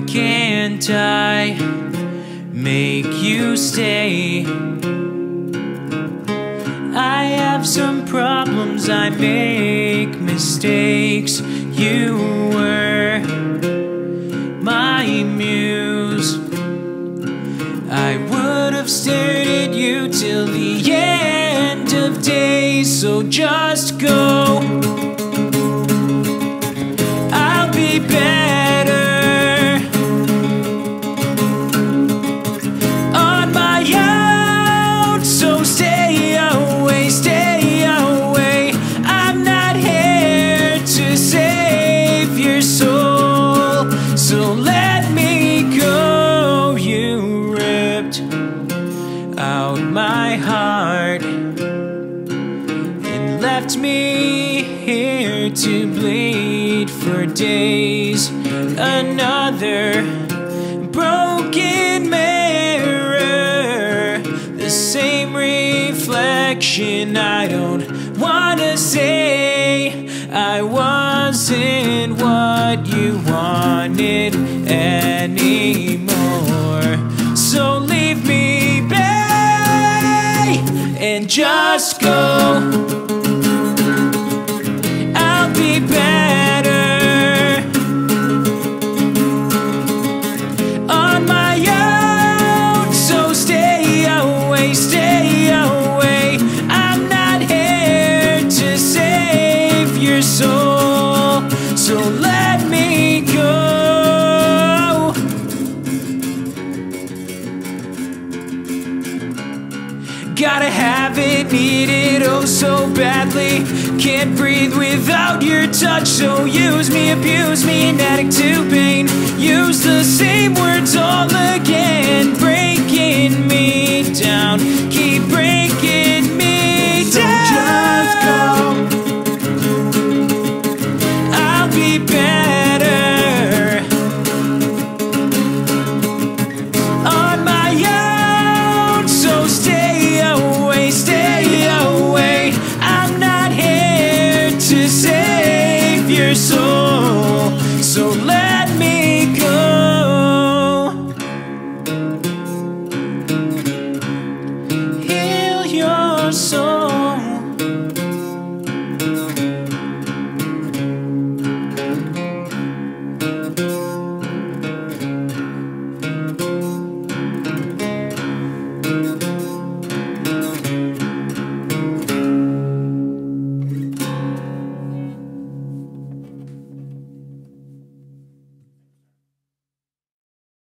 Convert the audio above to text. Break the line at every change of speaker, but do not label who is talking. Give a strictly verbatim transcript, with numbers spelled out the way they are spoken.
can't I make you stay? I have some problems, I make mistakes. You were my muse. I would have stared at you till the end of days. So just go, I'll be better on my own. So stay away, stay away. I'm not here to save your soul, so let me go. You ripped out my heart and left me here to bleed for days. Another broken mirror, the same reflection. I don't wanna say I wasn't what you wanted anymore. So leave me be and just go. I'll be better on my own. So stay away, stay away. I'm not here to save your soul, so let me go. Gotta have it, need it oh so badly. Can't breathe without your touch, so use me, abuse me, an addict to pain. Use the same words all again, breaking me down, keep breaking me down. So just go, I'll be better on my own. So stay away, stay away. I'm not here to save your soul, so let me go. Heal your soul.